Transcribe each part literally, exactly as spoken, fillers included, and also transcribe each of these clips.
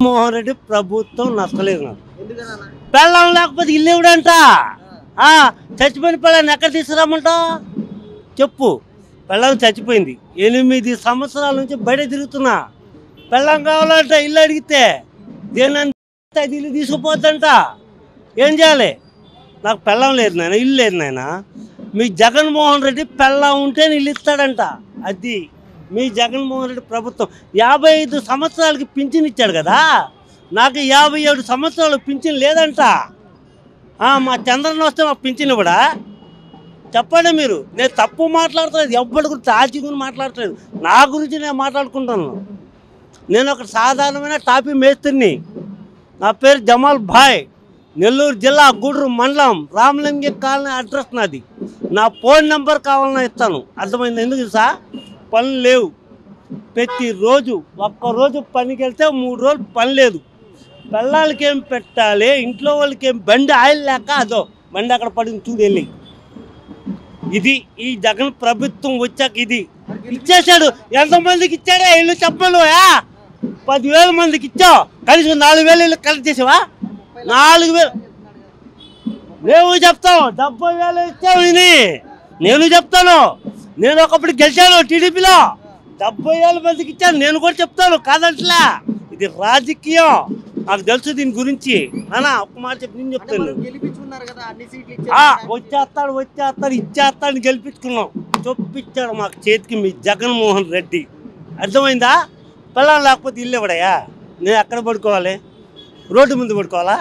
మోహన్ రెడ్డి ప్రభుత్వం నచ్చలేదు నాకు. పెళ్ళం లేకపోతే ఇల్లు ఇవ్వడంట. చచ్చిపోయిన పెళ్ళాన్ని ఎక్కడ తీసుకురామంటావు చెప్పు. పెళ్ళం చచ్చిపోయింది, ఎనిమిది సంవత్సరాల నుంచి బయట తిరుగుతున్నా. పెళ్ళం కావాలంట ఇల్లు అడిగితే దేనంత ఇల్లు తీసుకుపోద్దంట. ఏం చేయాలి? నాకు పెళ్ళం లేదు నాయన, ఇల్లు లేదు నాయన. మీ జగన్మోహన్ రెడ్డి పెళ్ళం ఉంటే ఇల్లు ఇస్తాడంట. అది మీ జగన్మోహన్ రెడ్డి ప్రభుత్వం. యాభై ఐదు సంవత్సరాలకి పింఛన్ ఇచ్చాడు కదా, నాకు యాభై ఏడు సంవత్సరాలు పింఛన్ లేదంట. మా చంద్రన్న వస్తే మా పింఛన్ ఇవ్వడా? చెప్పండి మీరు. నేను తప్పు మాట్లాడుతున్నాను, ఎవ్వరి గురించి ఆచి గురించి మాట్లాడట్లేదు, నా గురించి నేను మాట్లాడుకుంటాను. నేను ఒక సాధారణమైన టాపీ మేస్త్రిని. నా పేరు జమాల్ భాయ్, నెల్లూరు జిల్లా గూడూరు మండలం రామలింగ కాలనీ అడ్రస్ నాది. నా ఫోన్ నెంబర్ కావాలన్నా ఇస్తాను. అర్థమైంది? ఎందుకు సార్ పనులు లేవు. ప్రతిరోజు ఒక్కరోజు పనికి వెళ్తే మూడు రోజులు పని లేదు. పిల్లలకి ఏం పెట్టాలి, ఇంట్లో వాళ్ళకి ఏం బండి ఆయిల్ లేక అదో బండి అక్కడ పడింది చూడు వెళ్ళి. ఇది ఈ జగన్ ప్రభుత్వం వచ్చాక ఇది ఇచ్చేసాడు. ఎంతమందికి ఇచ్చాడే ఇల్లు చెప్పలు? పదివేల మందికి ఇచ్చావు, కనీసం నాలుగు వేలు ఇల్లు కలెక్ట్ చేసావా? నాలుగు వేలు మేము చెప్తాం. డెబ్బై వేలు ఇచ్చావు ఇది నేను చెప్తాను. నేను ఒకప్పుడు గెలిచాను టీడీపీలో, డెబ్బై వేల మందికి ఇచ్చాను. నేను కూడా చెప్తాను, కాదంటలే. ఇది రాజకీయం, నాకు తెలుసు దీని గురించి. నానా ఒక్క మాట చెప్పి నేను చెప్తాను. వచ్చేస్తాడు వచ్చేస్తాడు ఇచ్చేస్తాడు గెలిపించుకున్నాం. చొప్పించాడు మాకు చేతికి మీ జగన్మోహన్ రెడ్డి. అర్థమైందా? పిల్లలు లేకపోతే ఇల్లు ఇవ్వడయా? నేను ఎక్కడ పడుకోవాలి? రోడ్డు ముందు పడుకోవాలా?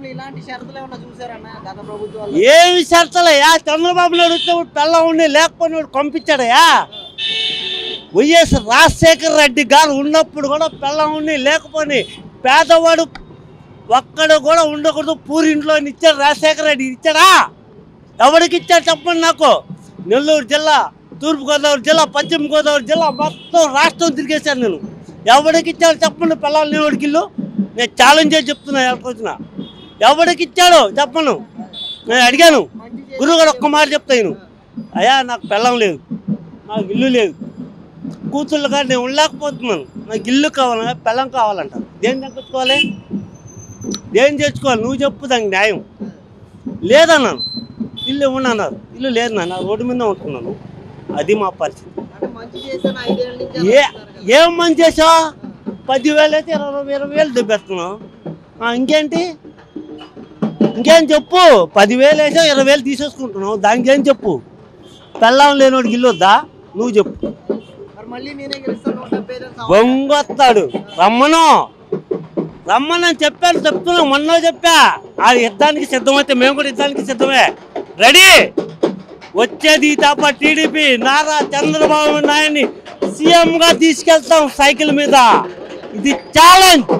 ఏమి షరతులయ్యా? చంద్రబాబు నాయుడు వచ్చినప్పుడు పిల్లలు ఉండి లేకపోయినా పంపించాడయా? వైఎస్ రాజశేఖర రెడ్డి గారు ఉన్నప్పుడు కూడా పిల్లలు ఉండి లేకపోయి పేదవాడు ఒక్కడు కూడా ఉండకూడదు పూరింట్లో ఇచ్చాడు రాజశేఖర రెడ్డి. ఇచ్చాడా? ఎవరికి ఇచ్చాడు చెప్పండి నాకు. నెల్లూరు జిల్లా, తూర్పుగోదావరి జిల్లా, పశ్చిమ గోదావరి జిల్లా మొత్తం రాష్ట్రం తిరిగేశాను నేను. ఎవరికి ఇచ్చాడు చెప్పండి పిల్లలు లేవాడికి ఇల్లు? నేను ఛాలెంజ్ చేసి చెప్తున్నా. ఎవరికొచ్చిన ఎవరికి ఇచ్చాడో చెప్పను. నేను అడిగాను గురువు గారు, ఒక్క మాట చెప్తాను. అయ్యా నాకు పిల్లం లేదు, నాకు ఇల్లు లేదు, కూతుళ్ళు కానీ నేను ఉండలేకపోతున్నాను, నాకు ఇల్లు కావాలన్నా పిల్లం కావాలంట. దేని తెచ్చుకోవాలి? దేని తెచ్చుకోవాలి? నువ్వు చెప్పు దానికి న్యాయం. లేదన్నాను. ఇల్లు ఇవ్వనన్నారు. ఇల్లు లేదు నాన్న, రోడ్డు మీద ఉంటున్నాను. అది మా పరిస్థితి. ఏ ఏం మంచి చేసావు? పదివేలు అయితే ఇరవై ఇరవై వేలు దుబ్బెత్తున్నావు. ఇంకేంటి? ఇంకేం చెప్పు. పదివేలు వేసావు, ఇరవై వేలు తీసేసుకుంటున్నావు. దానికి ఏం చెప్పు? పెళ్ళం లేనివాడికి ఇల్లు వద్దా? నువ్వు చెప్పు. బొంగొస్తాడు. రమ్మను రమ్మని చెప్పాను, చెప్తున్నావు. మొన్న చెప్పా ఆ యుద్ధానికి సిద్ధమైతే మేము కూడా యుద్ధానికి సిద్ధమే. రెడీ. వచ్చేది తప్ప టీడీపీ నారా చంద్రబాబు నాయుడిని సీఎంగా తీసుకెళ్తాం సైకిల్ మీద. ఇది ఛాలెంజ్.